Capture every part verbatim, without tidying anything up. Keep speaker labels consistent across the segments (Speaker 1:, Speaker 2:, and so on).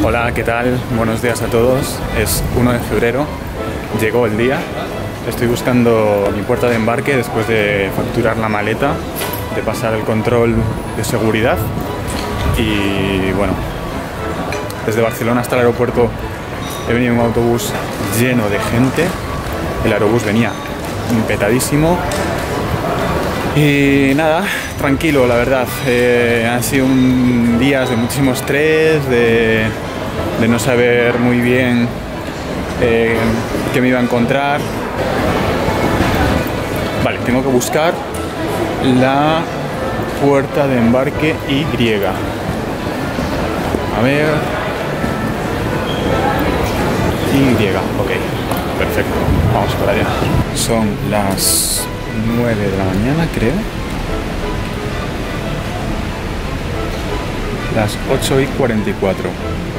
Speaker 1: Hola, ¿qué tal? Buenos días a todos. Es uno de febrero, llegó el día. Estoy buscando mi puerta de embarque después de facturar la maleta, de pasar el control de seguridad y bueno, desde Barcelona hasta el aeropuerto he venido en un autobús lleno de gente. El aerobús venía petadísimo y nada, tranquilo, la verdad. Eh, han sido un días de muchísimo estrés, de, de no saber muy bien eh, qué me iba a encontrar. Vale, tengo que buscar la puerta de embarque Y. A ver. Y, ok, perfecto, vamos para allá. Son las nueve de la mañana, creo. Las ocho y cuarenta y cuatro.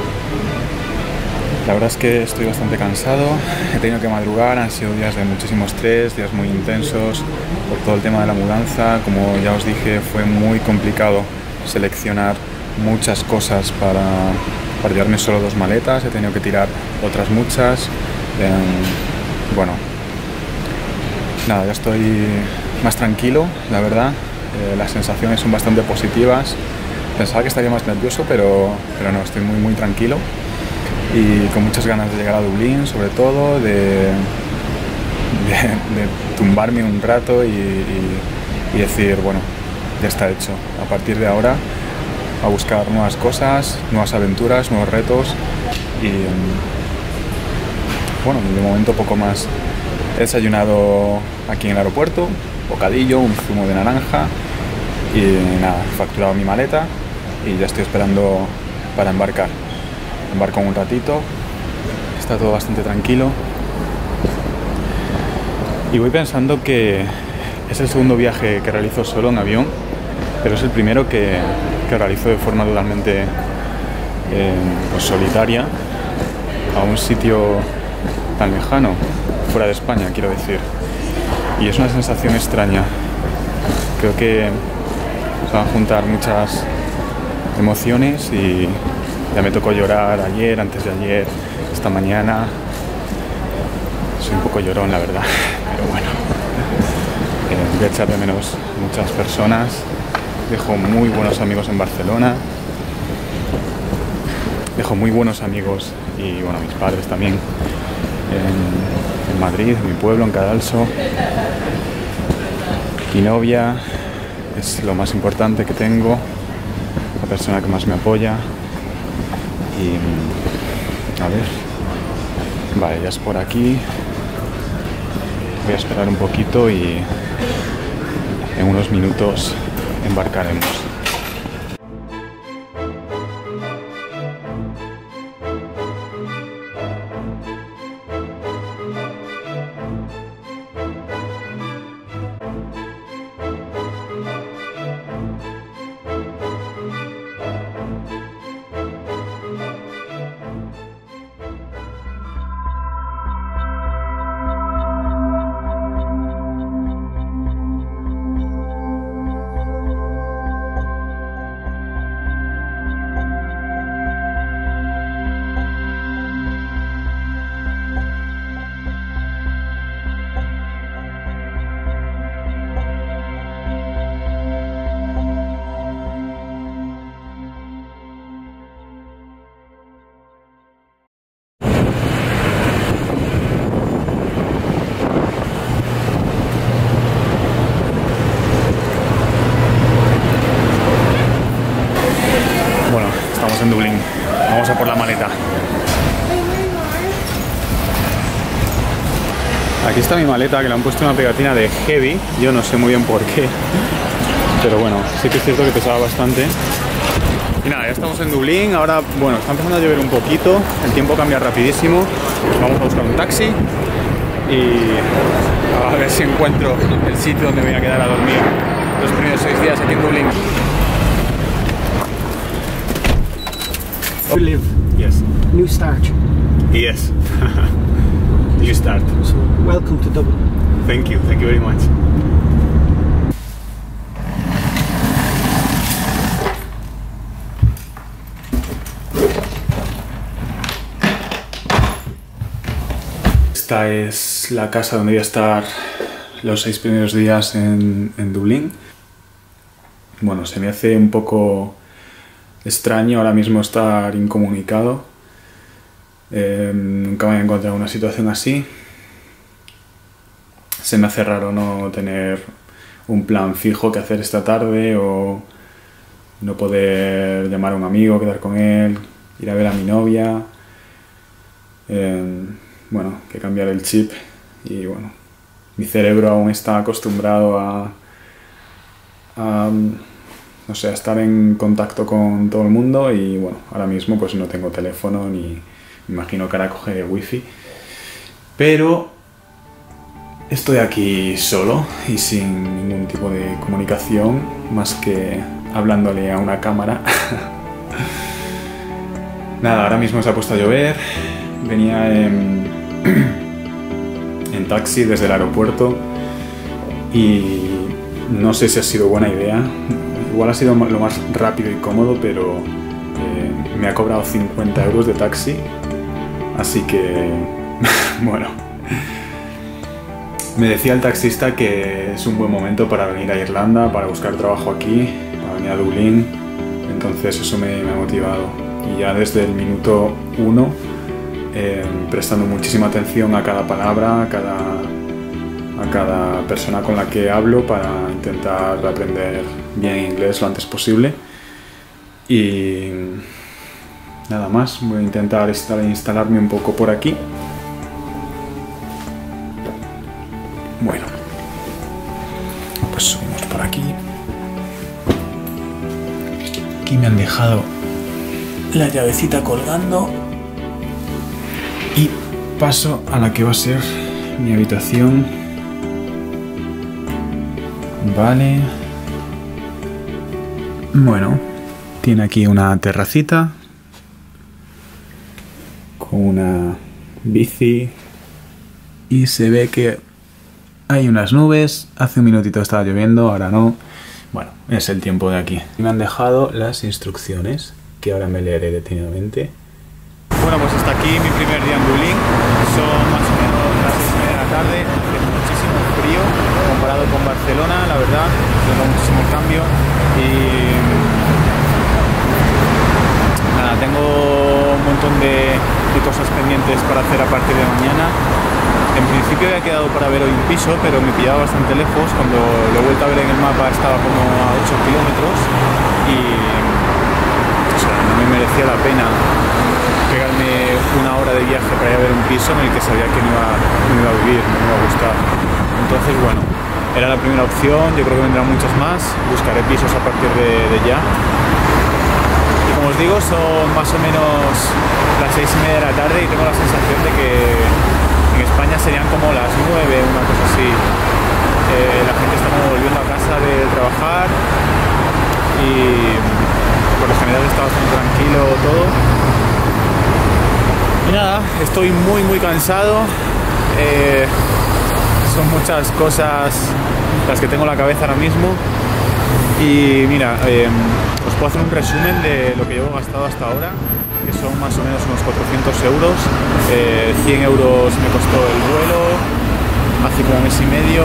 Speaker 1: La verdad es que estoy bastante cansado, he tenido que madrugar, han sido días de muchísimo estrés, días muy intensos por todo el tema de la mudanza. Como ya os dije, fue muy complicado seleccionar muchas cosas para, para llevarme solo dos maletas, he tenido que tirar otras muchas. Eh, bueno, nada, ya estoy más tranquilo, la verdad. Eh, las sensaciones son bastante positivas. Pensaba que estaría más nervioso, pero, pero no, estoy muy muy tranquilo y con muchas ganas de llegar a Dublín, sobre todo, de, de, de tumbarme un rato y, y, y decir, bueno, ya está hecho. A partir de ahora, a buscar nuevas cosas, nuevas aventuras, nuevos retos y, bueno, de momento poco más. He desayunado aquí en el aeropuerto, bocadillo, un zumo de naranja y nada, he facturado mi maleta y ya estoy esperando para embarcar. Embarco un ratito, está todo bastante tranquilo y voy pensando que es el segundo viaje que realizo solo en avión, pero es el primero que, que realizo de forma totalmente eh, pues solitaria a un sitio tan lejano, fuera de España, quiero decir, y es una sensación extraña. Creo que se van a juntar muchas emociones y ya me tocó llorar ayer, antes de ayer, esta mañana. Soy un poco llorón, la verdad, pero bueno. Eh, voy a echar de menos muchas personas. Dejo muy buenos amigos en Barcelona. Dejo muy buenos amigos y, bueno, mis padres también en, en Madrid, en mi pueblo, en Cadalso. Mi novia es lo más importante que tengo, la persona que más me apoya. Y a ver, vale, ya es por aquí. Voy a esperar un poquito y en unos minutos embarcaremos. En Dublín, vamos a por la maleta. Aquí está mi maleta, que le han puesto una pegatina de heavy, yo no sé muy bien por qué, pero bueno, sí que es cierto que pesaba bastante. Y nada, ya estamos en Dublín. Ahora, bueno, está empezando a llover un poquito, el tiempo cambia rapidísimo. Vamos a buscar un taxi y a ver si encuentro el sitio donde me voy a quedar a dormir los primeros seis días aquí en Dublín.
Speaker 2: To live.
Speaker 1: Yes.
Speaker 2: New start.
Speaker 1: Yes. New start.
Speaker 2: So welcome to Dublin.
Speaker 1: Thank you. Thank you very much. esta es la casa donde voy a estar los seis primeros días en, en Dublín. Bueno, se me hace un poco extraño ahora mismo estar incomunicado. Eh, nunca me he encontrado en una situación así. Se me hace raro no tener un plan fijo que hacer esta tarde o no poder llamar a un amigo, quedar con él, ir a ver a mi novia. Eh, bueno, que cambiar el chip y bueno, mi cerebro aún está acostumbrado a, a no sé, a estar en contacto con todo el mundo y bueno, ahora mismo pues no tengo teléfono ni me imagino que ahora cogeré wifi, pero estoy aquí solo y sin ningún tipo de comunicación más que hablándole a una cámara. Nada, ahora mismo se ha puesto a llover, venía en, en taxi desde el aeropuerto y no sé si ha sido buena idea. Igual ha sido lo más rápido y cómodo, pero eh, me ha cobrado cincuenta euros de taxi, así que bueno. Me decía el taxista que es un buen momento para venir a Irlanda, para buscar trabajo aquí, para venir a Dublín, entonces eso me, me ha motivado. Y ya desde el minuto uno, eh, prestando muchísima atención a cada palabra, a cada, a cada persona con la que hablo para intentar aprender bien inglés lo antes posible. Y nada más, voy a intentar instalarme un poco por aquí. Bueno, pues subimos por aquí. Aquí me han dejado la llavecita colgando y paso a la que va a ser mi habitación. Vale. Bueno, tiene aquí una terracita con una bici y se ve que hay unas nubes. Hace un minutito estaba lloviendo, ahora no. Bueno, es el tiempo de aquí. Y me han dejado las instrucciones que ahora me leeré detenidamente. Bueno, pues hasta aquí mi primer día en Dublín. Son más o menos las seis y media de la tarde. Hace muchísimo frío comparado con Barcelona, la verdad. Tengo muchísimo cambio. Y nada, tengo un montón de, de cosas pendientes para hacer a partir de mañana. En principio había quedado para ver hoy un piso, pero me pillaba bastante lejos. Cuando lo he vuelto a ver en el mapa estaba como a ocho kilómetros y o sea, no me merecía la pena pegarme una hora de viaje para ir a ver un piso en el que sabía que no iba, no iba a vivir, no me iba a gustar. Entonces, bueno, era la primera opción. Yo creo que vendrán muchas más. Buscaré pisos a partir de, de ya. Y como os digo, son más o menos las seis y media de la tarde y tengo la sensación de que en España serían como las nueve, una cosa así. Eh, la gente está como volviendo a casa de trabajar y por lo general está bastante tranquilo todo. Y nada, estoy muy muy cansado. Eh, son muchas cosas las que tengo en la cabeza ahora mismo. Y mira, eh, os puedo hacer un resumen de lo que llevo gastado hasta ahora, que son más o menos unos cuatrocientos euros. Eh, cien euros me costó el vuelo hace como un mes y medio.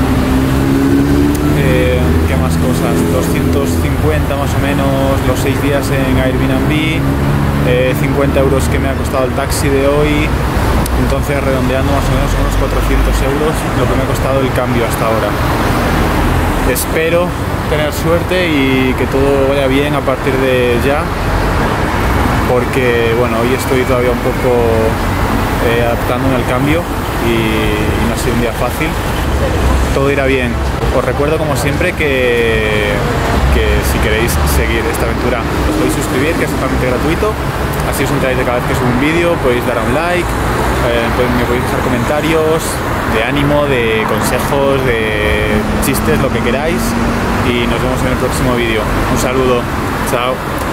Speaker 1: Eh, ¿Qué más cosas? doscientos cincuenta más o menos los seis días en Airbnb. Eh, cincuenta euros que me ha costado el taxi de hoy. Entonces, redondeando más o menos unos cuatrocientos euros lo que me ha costado el cambio hasta ahora. Espero tener suerte y que todo vaya bien a partir de ya, porque bueno, hoy estoy todavía un poco eh, adaptándome al cambio y, y no ha sido un día fácil. Todo irá bien. Os recuerdo como siempre que, que si queréis seguir esta aventura os podéis suscribir, que es totalmente gratuito, así os enteráis de cada vez que subo un vídeo. Podéis dar a un like, eh, me podéis dejar comentarios de ánimo, de consejos, de chistes, lo que queráis, y nos vemos en el próximo vídeo. Un saludo, chao.